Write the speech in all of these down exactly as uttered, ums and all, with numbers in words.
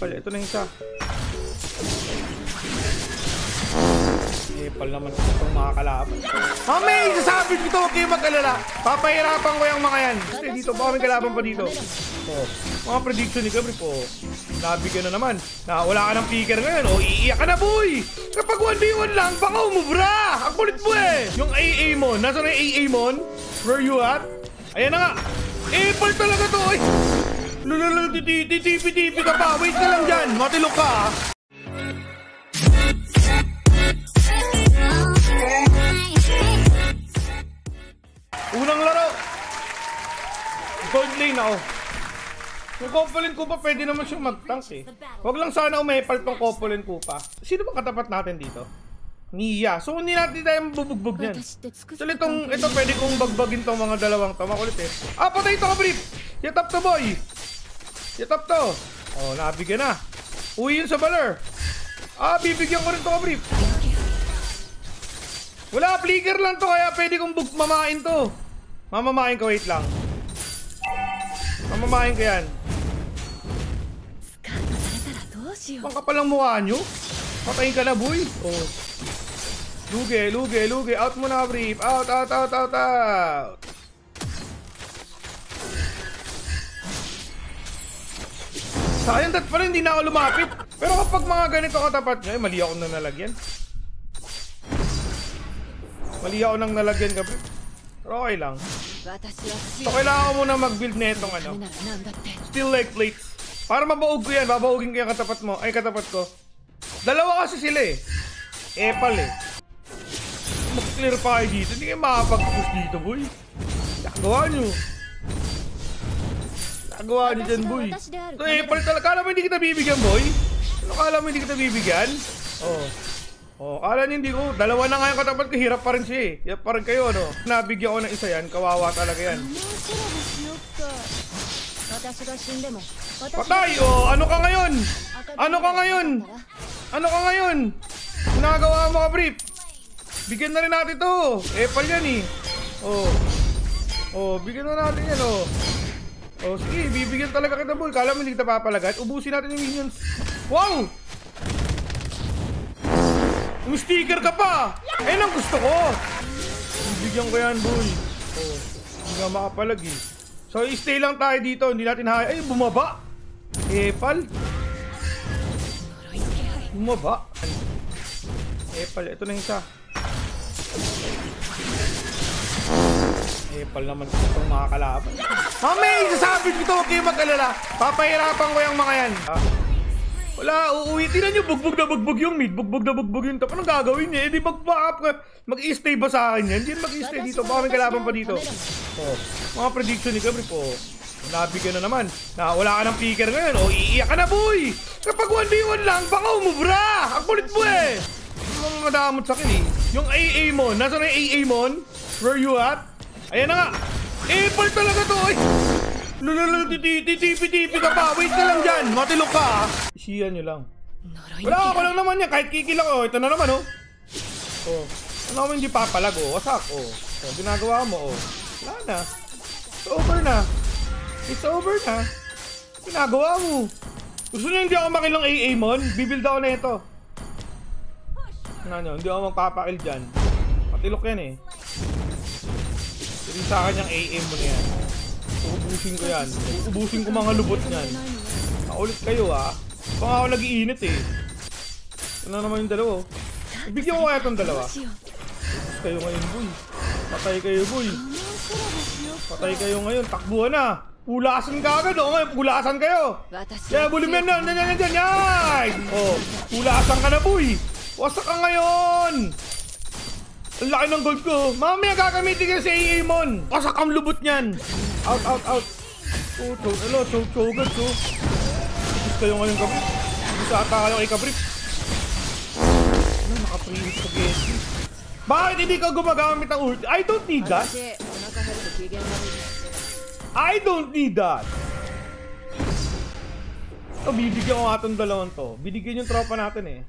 Epal, ito na yung isa. Epal naman itong mga kalaban. Mamay, sasabi dito, huwag kayo mag-alala. Papahirapan ko yung mga yan. Kasi dito, baka may kalaban pa dito. Oh, mga prediction ni Gabriel po. Nabigyan na naman. Na wala ka ng picker ngayon. O, iiyak ka na, boy. Kapag one v one lang, baka umubra. Ang kulit mo eh. Yung A A mo, nasa na yung A A mo? Where you at? Ayan na nga. Epal talaga to. Ay. Lululul, titipi-tipi ka pa. Wait ka lang dyan. Matilok ka. Unang laro. Gold lane ako. Yung Kopolin ko pa, pwede naman siyang mag-tank eh. Huwag lang sana umepal tong Kopolin ko pa. Sino bang katapat natin dito? Nia. So hindi natin tayo bubugbog niyan. So itong, ito pwede kong bagbagin tong mga dalawang to. Makulit eh. Ah, patay ito ka, brief. Hit up to, boy. Hit up to. Oh, nabigyan na. Uwi yun sa baler. Ah, bibigyan ko rin to ka, brief. Wala, flicker lang to, kaya pwede kong mamain to. Mamamain ko, wait lang. Mamamain ko yan. Pang kapal ang mukha nyo. Patayin ka na, boy. Oh. Luge, luge, luge. Out mo na, brief. Out, out, out, out, out. Sayang dat pa rin, hindi na ako lumapit. Pero kapag mga ganito katapat nyo, eh, mali ako na nalagyan. Mali ako nang nalagyan ka, brief. Pero okay lang. So kailangan ko muna mag-build na itong ano. Steel leg plates. Para mabaog ko yan, babaugin ko yung katapat mo. Ay, katapat ko. Dalawa kasi sila eh. Epal eh. Mag-clear pa kayo dito. Hindi kayo makapag-push dito, boy. Nakagawa nyo. Nakagawa nyo dyan, boy. Ito epal talaga. Kala mo hindi kita bibigyan, boy? Ano kala mo hindi kita bibigyan? Oh. Oh, kala nyo hindi ko. Dalawa na nga yung katapat ko. Hirap pa rin siya eh. Hirap pa rin kayo, ano? Nabigyan ko ng isa yan. Kawawa talaga yan. Patay! Oh, ano ka ngayon? Ano ka ngayon? Ano ka ngayon? Nagawa mo ka, brief. Bigyan na rin natin to. Epal yan eh. Oh. Oh, bigyan na natin yan, oh. Oh, sige. Bibigyan talaga kita, boy. Kala mo hindi kita papalagat. Ubusin natin yung minions. Wow! Yung sticker ka pa! Eh, ang gusto ko! Bibigyan ko yan, boy. Oh, hindi nga makapalag eh. So, stay lang tayo dito. Hindi natin haya. Ay, bumaba! Epal! Bumaba! Epal, ito na yung isa. Epal naman itong mga kalaban. Mamay, sasabi dito, huwag kayo mag-alala. Papahirapan ko yung mga yan. Ah. Wala, uuwi. Tignan nyo, bugbog na bugbog yung mid. Bugbog na bugbog yung top. Anong gagawin niya? Eh, di mag-back ka. Mag-i-stay ba sa akin yan? Hindi mag-i-stay dito. Baka may kalaban pa dito. Oh, mga prediction ni Gabriel po. Nabigyan na naman. Na wala ka ng picker ngayon. O, iiyak ka na, boy. Kapag one v one lang, baka umubra. Ang kulit mo eh. Ang madamot sa akin eh. Yung A A mo, nasa na yung A A mo? Where you at? Ayan na nga. Epal talaga to. Ay. Lululul, titipi-tipi ka pa. Wait ka lang dyan. Matilok ka. Isiyan nyo lang. Wala ako lang naman yan. Kahit kikilak. Oh, ito na naman, oh. Oh. Ano naman hindi papalag, oh. Wasak, oh. Oh, ginagawa mo, oh. Wala na. It's over na. It's over na. Ginagawa mo. Gusto nyo hindi ako makilang A A mon? Bibuild ako na ito. Ano nyo, hindi ako magpapakil dyan. Matilok yan, eh. Hindi sa akin yung A A mo na yan. Uubusin ko yan. Uubusin ko mga lubot niyan. Naulit kayo ha. Pa nga ako nag-iinit eh. Ano naman yung dalawa? Ibigyan ko kaya itong dalawa. Kayo ngayon, boy. Patay kayo, boy. Patay kayo ngayon. Takbuhan na. Pulasan ka agad. O ngayon, pulasan kayo. Kaya bulimen na. Yan, yan, yan, yan. O, pulasan ka na, boy. Wasak ka ngayon. Ang laki ng gold ko. Mamaya gagamitin ka sa A A mon. Wasak ang lubot niyan. Out, out, out. Oh, choke, hello, choke, choke, so. Gusto kayo ngayon, Kabrik. Gusto ata kayo kay Kabrik. Ano, naka-previous sa Getty. Bakit hindi ka gumagamit ng ulti? I don't need that. I don't need that. Ito, bibigyan ko nga itong dalawang to. Binigyan yung tropa natin eh.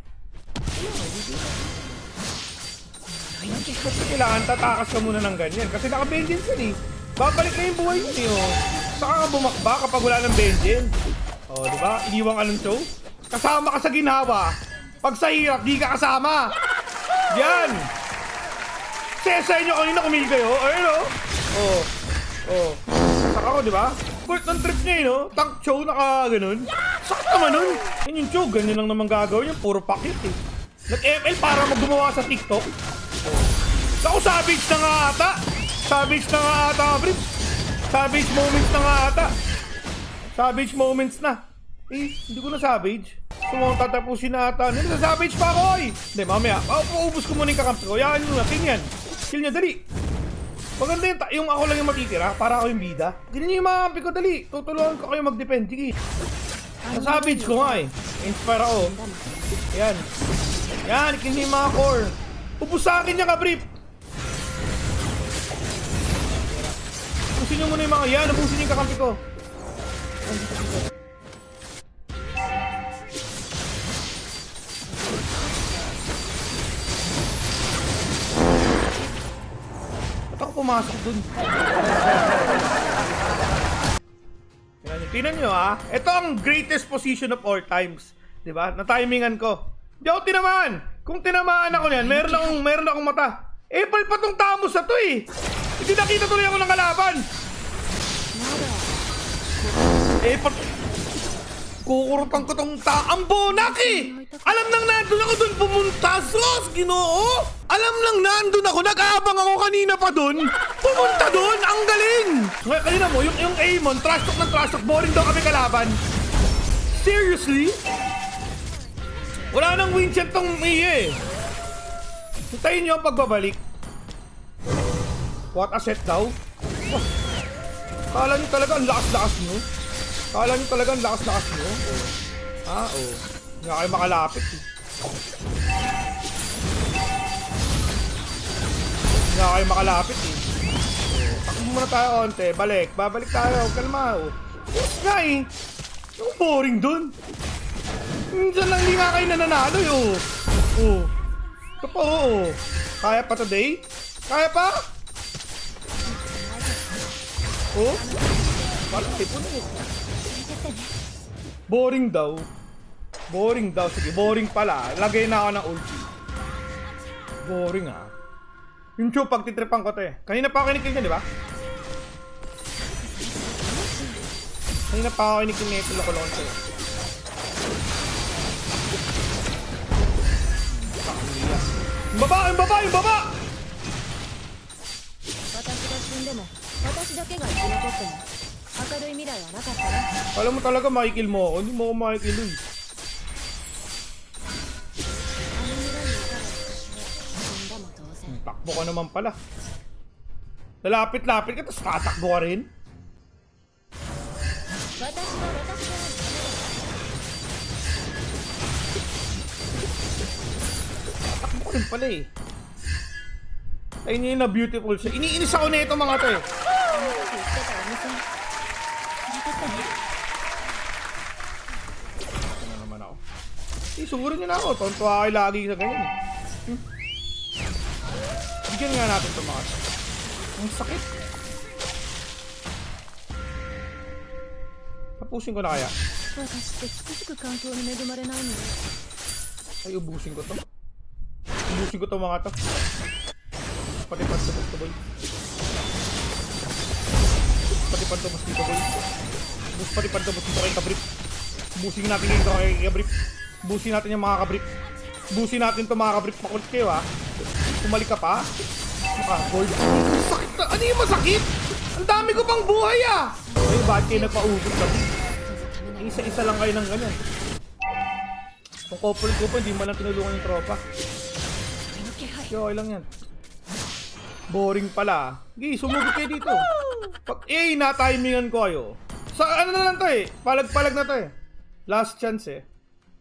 Kailangan tatakas ka muna ng ganyan. Kasi naka-vengeance yan eh. Babalik na yung buhay yun eh, oh. Saka ka bumakba kapag wala ng vengeance. Oh, di ba? Iniwang ka ng show. Kasama ka sa ginhawa. Pag sa hirap, di ka kasama. Yan. Kasi sa inyo kanina kumili kayo. Ayun o. Oh. Oh. Saka ko, di ba? Port ng trip niya yun, no? Tank show, naka ganun. Sakit naman nun. Yan yung show, ganyan lang naman gagawin yung puro pakit eh. Nag-M L para maggumawa sa TikTok. Oh. Ako, savage na nga ata. Savage na nga ata, bro. Savage moments na nga ata. Savage moments na. Eh, hindi ko na savage. So, mga tatapusin na ata. Hindi na savage pa ako, eh. Hindi, mamaya. Paubos ko muna yung kakampi ko. Yan nyo na, kill yan. Kill niya, dali. Maganda yung, yung ako lang yung matitira para ako yung bida. Ganyan yung mga kampi ko, dali. Tutulungan ko kayo mag-defend. Sige. Sa savage ko nga, eh. Inspire ako. Yan. Yan, kill niya yung mga core. Ubus sa akin niya, kabrip. Ubusin nyo muna yung mga yan. Ubusin nyo yung kakampi ko. Ba't ako pumasok dun? Tingnan nyo ha. Ito ang greatest position of all times. Diba? Na-timingan ko. Hindi ako tinamaan. Kung tinamaan ako niyan, meron akong, meron akong mata. Epal pa tong tamos na to eh. Hindi nakita tuloy ako ng kalaban. Epal. Kukurutan ko tong taang bonak eh. Alam nang nandun ako dun pumunta. Sos, Ginoo. Alam nang nandun ako. Nag-aabang ako kanina pa dun. Pumunta dun. Ang galing. Ngayon, kanina mo, yung, yung Amon, trash talk ng trash talk. Boring daw kami kalaban. Seriously? Wala nang windshield tong iya eh. Hintayin nyo ang pagbabalik. What a set daw. Oh. Kala nyo talaga ang lakas-lakas nyo. Kala nyo talaga ang lakas-lakas nyo. Ah, oh. Hindi na kayo makalapit eh. Hindi na kayo makalapit eh. Takbo muna tayo onte. Balik. Babalik tayo. Kalma oh. Yes nga eh. Yung boring dun. Minsan lang hindi nga kayo nananalo eh oh. Oh. Ito pa oh. Kaya pa today? Kaya pa? Oh? Balay po na eh. Boring daw. Boring daw. Sige, boring pala. Lagay na ako ng ulti. Boring ah. Yung Chu, pag titripan ko to eh. Kanina pa ako kinikil niya, di ba? Kanina pa ako kinikil niya ito. Loko-lokon sa'yo. Yung baba! Yung baba! Yung baba! Alam mo talaga makikil mo ako. Hindi mo ako makikil eh. Hmm, takbo ka naman pala. Lalapit-lapit ka tapos tatakbo ka rin. Tatakbo ka rin pala eh. Ayun yun na beautiful siya. Iniinis ako na ito mga to eh. Ano naman ako? Eh, sugurin nyo na ako. Tontuwa kayo lagi sa ganyan eh. Hmm? Bigyan nga natin ito mga to. Ang sakit. Tapusin ko na kaya. Ay, ubusin ko to. Ubusin ko to mga to. Patipad to gusto boy. Patipad to gusto boy. Bus patipad to gusto kay kabrip. Busin natin yung kay kabrip. Busin natin yung mga kabrip. Busin natin to mga kabrip. Makulit kayo ha. Kumalik ka pa. Maka-gold. Sakit na. Ano yung masakit? Ang dami ko pang buhay ah. Ay, bakit kayo nagpa-ubod kami? Isa-isa lang kayo ng ganyan. Kung couple ko pa, hindi man lang tinulungan yung tropa. Yo, okay lang yan. Boring pala. Gi, sumugod kayo dito. Pag eh, na-timingan ko kayo. Sa ano na lang to eh. Palag-palag na to eh. Last chance eh.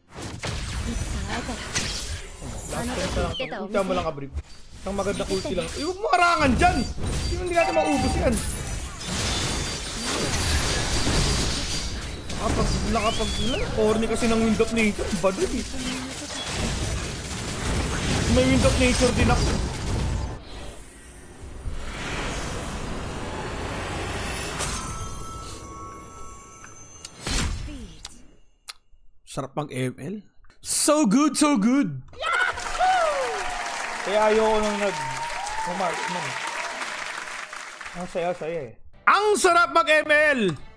Last chance na lang to. Ulta mo lang kabrip. Isang magandang ulti lang. Eh, huwag mo arangan dyan. Hindi natin maubos yan. Nakapag, nakapag, corny kasi ng wind of nature. Badal eh. May wind of nature din ako. Sarap mag-M L. So good, so good. Kaya ayoko nung nag marksman. Ang saya-saya eh. Ang sarap mag-M L.